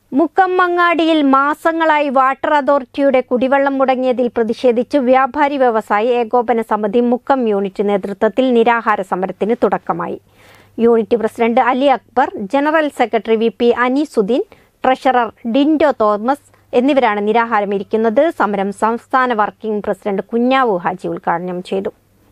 മുക്കമ്മങ്ങാടിയിൽ മാസങ്ങളായി വാട്ടർ അതോറിറ്റിയുടെ കുടിവെള്ളം മുടങ്ങിയതിൽ പ്രതിഷേധിച്ച് വ്യാപാരി വ്യവസായി ഏകോപന സമിതി മുക്കം യൂണിറ്റ് നേതൃത്വത്തിൽ നിരാഹാര സമരത്തിന് തുടക്കമായി. Unit president Ali Akbar, general secretary V P. Anisuddin, treasurer Dindo Thomas എന്നിവരാണ് നിരാഹാരമിരിക്കുന്നത്. സമരം സംസ്ഥാന വർക്കിംഗ് പ്രസിഡന്റ് കുഞ്ഞാവു ഹാജി ഉദ്ഘാടനം ചെയ്തു.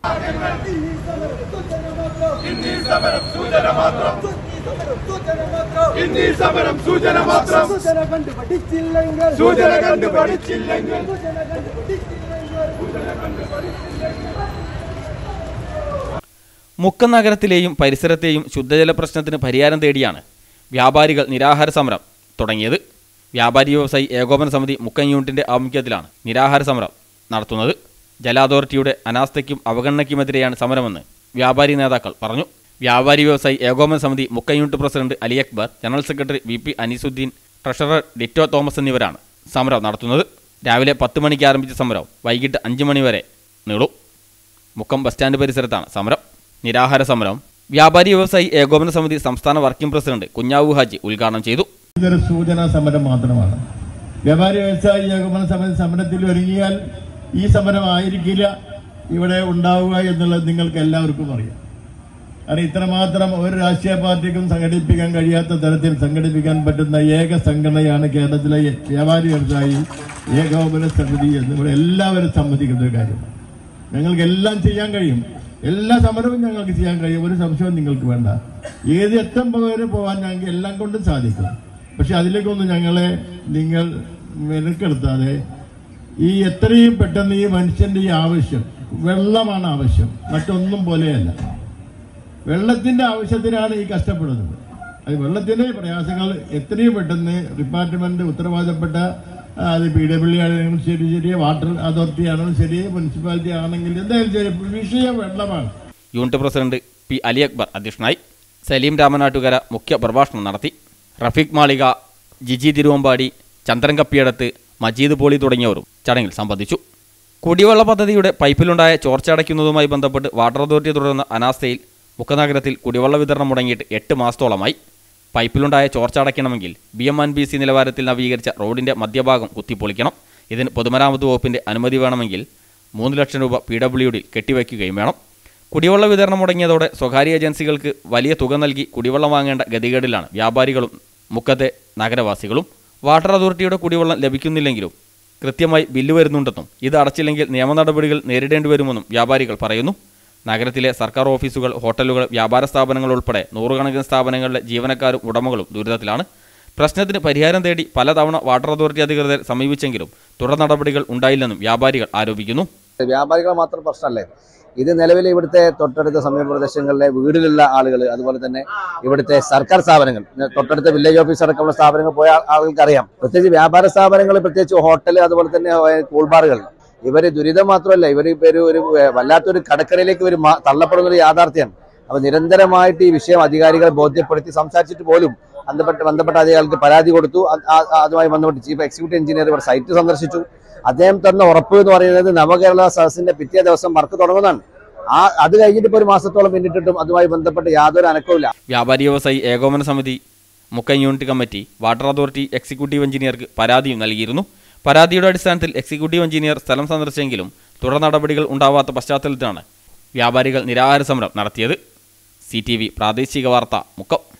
മുക്കം നഗരത്തിലെയും പരിസരത്തെയും ശുദ്ധജല പ്രശ്നത്തിന് പരിഹാരം തേടിയാണ് വ്യാപാരികൾ നിരാഹാര സമരം തുടങ്ങിയത്. വ്യാപാരി വ്യവസായി ഏകോപന സമിതി മുക്കം യൂണിറ്റിന്റെ ആഭിമുഖ്യത്തിലാണ് നിരാഹാര സമരം നടത്തുന്നത്. ജല അതോറിറ്റിയുടെ അനാസ്ഥയ്ക്കും അവഗണനയ്ക്കുമെതിരെയാണ് സമരമെന്ന് വ്യാപാരി നേതാക്കൾ പറഞ്ഞു. വ്യാപാരി വ്യവസായി ഏകോപന സമിതി Mukkam unit president Ali Akbar, general secretary V P. Anisuddin, treasurer Dito Thomas എന്നിവരാണ് സമരം നടത്തുന്നത്. രാവിലെ 10 മണിക്ക് ആരംഭിച്ച സമരം വൈകിട്ട് 5 മണി വരെ നീളും. മുക്കം ബസ് സ്റ്റാൻഡ് പരിസരത്താണ് സമരം. നിരാഹാര സമരം വ്യാപാരി വ്യവസായി ഏകോപന സമിതി സംസ്ഥാന വർക്കിംഗ് പ്രസിഡന്റ് കുഞ്ഞാവു ഹാജി ഉദ്ഘാടനം ചെയ്തു. ഇതൊരു സൂചനാ സമരം മാത്രമാണ്. വ്യാപാരി വ്യവസായി ഏകോപന സമിതി സമരത്തിൽ ഒരുങ്ങിയാൽ ഈ സമരം ആയിരിക്കില്ല ഇവിടെ ഉണ്ടാവുക എന്നുള്ളത് നിങ്ങൾക്ക് എല്ലാവർക്കും അറിയാം. കാരണം ഇത്രമാത്രം ഒരു രാഷ്ട്രീയ പാർട്ടിക്കും സംഘടിപ്പിക്കാൻ കഴിയാത്ത തരത്തിൽ സംഘടിപ്പിക്കാൻ പറ്റുന്ന ഏക സംഘടനയാണ് കേരളത്തിലെ വ്യാപാരി വ്യവസായി ഏകോപന സമിതി എന്നിവിടെ എല്ലാവരും സമ്മതിക്കുന്ന ഒരു കാര്യമാണ്. ഞങ്ങൾക്ക് എല്ലാം ചെയ്യാൻ കഴിയും, എല്ലാ സമരവും ഞങ്ങൾക്ക് ചെയ്യാൻ കഴിയും, ഒരു സംശയവും നിങ്ങൾക്ക് വേണ്ട. ഏത് എത്തം വരെ പോകാൻ ഞങ്ങൾക്ക് എല്ലാം കൊണ്ടും സാധിക്കും. പക്ഷെ അതിലേക്കൊന്നും നിങ്ങൾ മെനക്കെടുത്താതെ ഈ എത്രയും പെട്ടെന്ന് ഈ മനുഷ്യന്റെ ഈ ആവശ്യം വെള്ളമാണ് ആവശ്യം, മറ്റൊന്നും പോലെയല്ല. വെള്ളത്തിന്റെ ആവശ്യത്തിനാണ് ഈ കഷ്ടപ്പെടുന്നത്. അത് വെള്ളത്തിന്റെ പ്രയാസങ്ങൾ എത്രയും പെട്ടെന്ന് ഡിപ്പാർട്ട്മെന്റ് ഉത്തരവാദപ്പെട്ട PWD ആണെങ്കിലും ശരി, വാട്ടർ അതോറിറ്റി ആണെങ്കിലും ശരി, മുനിസിപ്പാലിറ്റി ആണെങ്കിൽ എന്തായാലും ശരി, വിഷയം വെള്ളമാണ്. Unit president P. Ali Akbar അധ്യക്ഷനായി. സലീം രാമനാട്ടുകര മുഖ്യ പ്രഭാഷണം നടത്തി. റഫീഖ് മാളിക, ജിജി തിരുവമ്പാടി, ചന്ദ്രൻ കപ്പിയടത്ത്, മജീദ് പോളി തുടങ്ങിയവരും ചടങ്ങിൽ സംബന്ധിച്ചു. കുടിവെള്ള പദ്ധതിയുടെ പൈപ്പിലുണ്ടായ ചോർച്ച അടയ്ക്കുന്നതുമായി ബന്ധപ്പെട്ട് വാട്ടർ അതോറിറ്റി തുടരുന്ന അനാസ്ഥയിൽ മുക്കനഗരത്തിൽ കുടിവെള്ള വിതരണം മുടങ്ങിയിട്ട് 8 മാസത്തോളമായി. പൈപ്പിലുണ്ടായ ചോർച്ച അടയ്ക്കണമെങ്കിൽ BMNBC നിലവാരത്തിൽ നവീകരിച്ച റോഡിന്റെ മധ്യഭാഗം കുത്തിപ്പൊളിക്കണം. ഇതിന് പൊതുമരാമത്ത് വകുപ്പിന്റെ അനുമതി വേണമെങ്കിൽ 3 ലക്ഷം രൂപ PWD കെട്ടിവയ്ക്കുകയും വേണം. കുടിവെള്ള വിതരണം മുടങ്ങിയതോടെ സ്വകാര്യ ഏജൻസികൾക്ക് വലിയ തുക നൽകി കുടിവെള്ളം വാങ്ങേണ്ട ഗതികേടിലാണ് വ്യാപാരികളും മുക്കത്തെ നഗരവാസികളും. വാട്ടർ അതോറിറ്റിയുടെ കുടിവെള്ളം ലഭിക്കുന്നില്ലെങ്കിലും കൃത്യമായി ബില്ല് വരുന്നുണ്ടെന്നും ഇത് അടച്ചില്ലെങ്കിൽ നിയമ നടപടികൾ നേരിടേണ്ടി വരുമെന്നും വ്യാപാരികൾ പറയുന്നു. നഗരത്തിലെ സർക്കാർ ഓഫീസുകൾ, ഹോട്ടലുകൾ, വ്യാപാര സ്ഥാപനങ്ങൾ ഉൾപ്പെടെ നൂറുകണക്കിന് സ്ഥാപനങ്ങളിലെ ജീവനക്കാരും ഉടമകളും ദുരിതത്തിലാണ്. പ്രശ്നത്തിന് പരിഹാരം തേടി പലതവണ വാട്ടർ അതോറിറ്റി അധികൃതരെ സമീപിച്ചെങ്കിലും തുടർ നടപടികൾ ഉണ്ടായില്ലെന്നും വ്യാപാരികൾ ആരോപിക്കുന്നു. വ്യാപാരികൾ മാത്രം പ്രശ്നമല്ലേ ഇത്. നിലവിൽ ഇവിടുത്തെ തൊട്ടടുത്ത സമീപ പ്രദേശങ്ങളിലെ വീടിലുള്ള ആളുകൾ, അതുപോലെ തന്നെ ഇവിടുത്തെ സർക്കാർ സ്ഥാപനങ്ങൾ, തൊട്ടടുത്ത വില്ലേജ് ഓഫീസ് അടക്കമുള്ള സ്ഥാപനങ്ങൾ പോയ ആളുകൾക്ക് അറിയാം. പ്രത്യേകിച്ച് വ്യാപാര സ്ഥാപനങ്ങൾ, പ്രത്യേകിച്ച് ഹോട്ടൽ, അതുപോലെ തന്നെ കൂൾബാറുകൾ, ഇവര് ദുരിതം മാത്രമല്ല, ഇവർ ഒരു വല്ലാത്തൊരു കടക്കരയിലേക്ക് ഇവർ തള്ളപ്പെടുന്ന ഒരു യാഥാർത്ഥ്യമാണ്. അപ്പൊ നിരന്തരമായിട്ട് ഈ വിഷയം അധികാരികളെ ബോധ്യപ്പെടുത്തി സംസാരിച്ചിട്ട് പോലും ബന്ധപ്പെട്ട അധികാരികൾക്ക് പരാതി കൊടുത്തു. അതുമായി ബന്ധപ്പെട്ട് ചീഫ് എക്സിക്യൂട്ടീവ് എഞ്ചിനീയർ ഇവർ സൈറ്റ് സന്ദർശിച്ചു. അദ്ദേഹം തന്ന ഉറപ്പ് എന്ന് പറയുന്നത് നവകേരള സദസ്സിന്റെ പിറ്റേ ദിവസം വർക്ക് തുടങ്ങുന്നതാണ്. അത് കഴിഞ്ഞിട്ട് ഇപ്പോൾ 1 മാസത്തോളം പിന്നിട്ടിട്ടും അതുമായി ബന്ധപ്പെട്ട് യാതൊരു അനക്കവുമില്ല. വ്യാപാരി വ്യവസായി ഏകോപന സമിതി Mukkam unit committee water authority executive എഞ്ചിനീയർക്ക് പരാതിയും നൽകിയിരുന്നു. പരാതിയുടെ അടിസ്ഥാനത്തിൽ എക്സിക്യൂട്ടീവ് എഞ്ചിനീയർ സ്ഥലം സന്ദർശിച്ചെങ്കിലും തുടർ നടപടികൾ ഉണ്ടാവാത്ത പശ്ചാത്തലത്തിലാണ് വ്യാപാരികൾ നിരാഹാര സമരം നടത്തിയത്. CTV പ്രാദേശിക വാർത്ത മുക്കം.